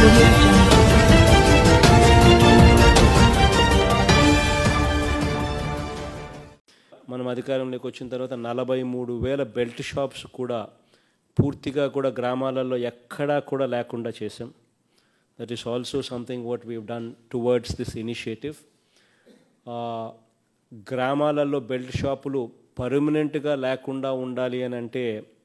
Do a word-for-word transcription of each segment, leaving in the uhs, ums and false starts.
Audio Jungle. మనం అధికారంలోకి వచ్చిన తర్వాత నలభై మూడు వేల బెల్ట్ షాప్స్ కూడా పూర్తిగా కూడా గ్రామాలలో ఎక్కడా కూడా లేకుండా చేసాం. That is also something what we done towards this initiative. గ్రామాలలో బెల్ట్ షాపులు పర్మనెంట్గా లేకుండా ఉండాలి అని అంటే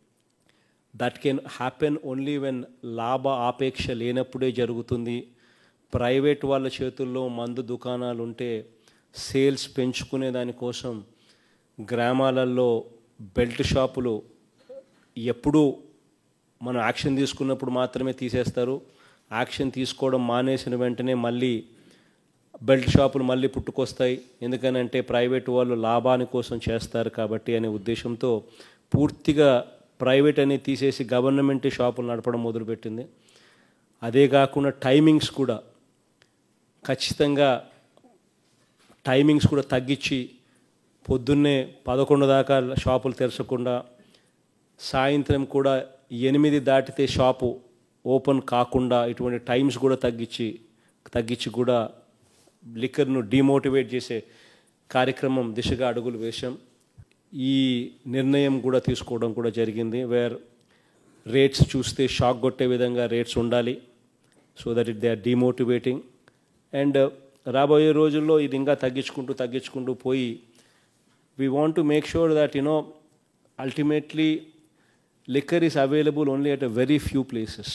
that can happen only when లాభ ఆపేక్ష లేనప్పుడే జరుగుతుంది. ప్రైవేట్ వాళ్ళ చేతుల్లో మందు దుకాణాలు ఉంటే సేల్స్ పెంచుకునే దానికోసం గ్రామాలలో బెల్ట్ షాపులు ఎప్పుడూ మనం యాక్షన్ తీసుకున్నప్పుడు మాత్రమే తీసేస్తారు. యాక్షన్ తీసుకోవడం మానేసిన వెంటనే మళ్ళీ బెల్ట్ షాపులు మళ్ళీ పుట్టుకొస్తాయి. ఎందుకనంటే ప్రైవేట్ వాళ్ళు లాభాని కోసం చేస్తారు కాబట్టి అనే ఉద్దేశంతో పూర్తిగా ప్రైవేట్ అనేది తీసేసి గవర్నమెంట్ షాపులు నడపడం మొదలుపెట్టింది. అదే కాకుండా టైమింగ్స్ కూడా ఖచ్చితంగా టైమింగ్స్ కూడా తగ్గించి పొద్దున్నే పదకొండు దాకా షాపులు తెరచకుండా సాయంత్రం కూడా ఎనిమిది దాటితే షాపు ఓపెన్ కాకుండా ఇటువంటి టైమ్స్ కూడా తగ్గించి తగ్గించి కూడా లిక్కర్ను డిమోటివేట్ చేసే కార్యక్రమం దిశగా అడుగులు వేశాం. ఈ నిర్ణయం కూడా తీసుకోవడం కూడా జరిగింది. వేర్ రేట్స్ చూస్తే షాక్ కొట్టే విధంగా రేట్స్ ఉండాలి, so that it they are demotivating. And రాబోయే రోజుల్లో ఇది ఇంకా తగ్గించుకుంటూ తగ్గించుకుంటూ పోయి we want to make sure that, you know, ultimately liquor is available only at a very few places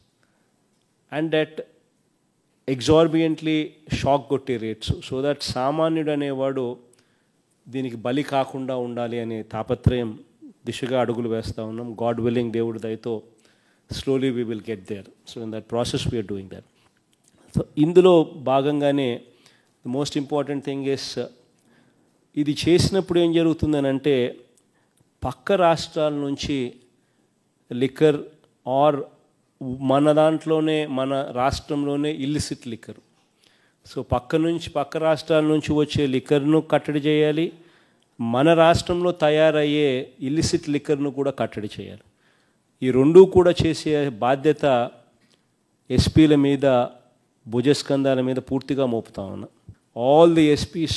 and at exorbitantly shock gotte rates, so that సామాన్యుడు అనేవాడు దీనికి బలి కాకుండా ఉండాలి అనే తాపత్రయం దిశగా అడుగులు వేస్తూ ఉన్నాం. గాడ్ విల్లింగ్, దేవుడి దయతో slowly we will get there. So in that process we are doing that. So ఇందులో భాగంగానే the most important thing is, ఇది చేసినప్పుడు ఏం జరుగుతుందని అంటే పక్క రాష్ట్రాల నుంచి లిక్కర్ ఆర్ మన దాంట్లోనే మన రాష్ట్రంలోనే ఇల్లిసిట్ లిక్కర్, సో పక్క నుంచి పక్క రాష్ట్రాల నుంచి వచ్చే లిక్కర్ను కట్టడి చేయాలి, మన రాష్ట్రంలో తయారయ్యే ఇల్లిసిట్ లిక్కర్ను కూడా కట్టడి చేయాలి. ఈ రెండూ కూడా చేసే బాధ్యత ఎస్పీల మీద, భుజస్కంధాల మీద పూర్తిగా మోపుతా ఉన్నా. All the SPs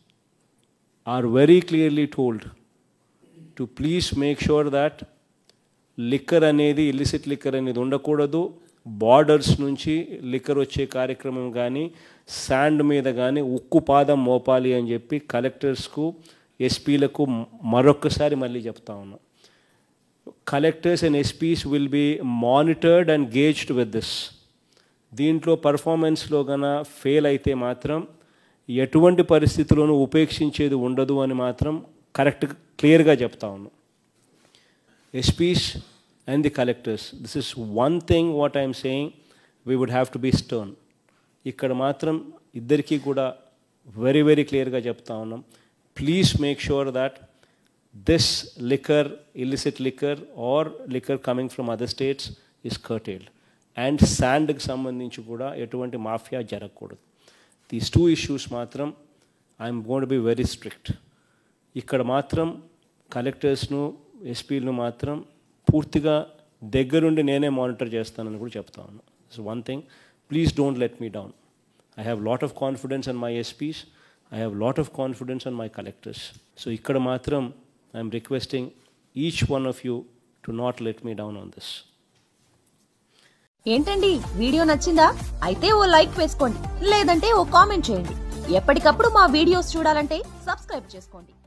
are very clearly told to please make sure that liquor అనేది illicit liquor అనేది ఉండకూడదు. బార్డర్స్ నుంచి లిక్కర్ వచ్చే కార్యక్రమం కానీ శాండ్ మీద కానీ ఉక్కు పాదం మోపాలి అని చెప్పి కలెక్టర్స్కు, ఎస్పీలకు మరొక్కసారి మళ్ళీ చెప్తా ఉన్నాం. Collectors and SPs will be monitored and gauged with this. దీంట్లో పర్ఫార్మెన్స్లో కన్నా ఫెయిల్ అయితే మాత్రం ఎటువంటి పరిస్థితుల్లోనూ ఉపేక్షించేది ఉండదు అని మాత్రం కరెక్ట్ క్లియర్గా చెప్తా ఉన్నాం. SPs and the collectors, this is one thing what I'm saying, we would have to be stern. ఇక్కడ మాత్రం ఇద్దరికీ కూడా వెరీ వెరీ క్లియర్గా చెప్తా ఉన్నాం. Please make sure that this liquor, illicit liquor or liquor coming from other states is curtailed. And శాండ్కి సంబంధించి కూడా ఎటువంటి మాఫియా జరగకూడదు. దీస్ టూ ఇష్యూస్ మాత్రం I'm going to be very strict. ఇక్కడ మాత్రం కలెక్టర్స్ను, ఎస్పీలను మాత్రం పూర్తిగా దగ్గరుండి నేనే మానిటర్ చేస్తానని కూడా చెప్తా ఉన్నాను. So one thing, please don't let me down. I have lot of confidence on my SPs, I have lot of confidence on my collectors. So ఇక్కడ మాత్రం I'm requesting each one of you to not let me down on this. ఏంటండి, video నచ్చిందా? అయితే ఓ like వేసుకోండి, లేదంటే ఓ comment చేయండి. ఎప్పటికప్పుడు మా వీడియోస్ చూడాలంటే సబ్స్క్రైబ్ చేసుకోండి.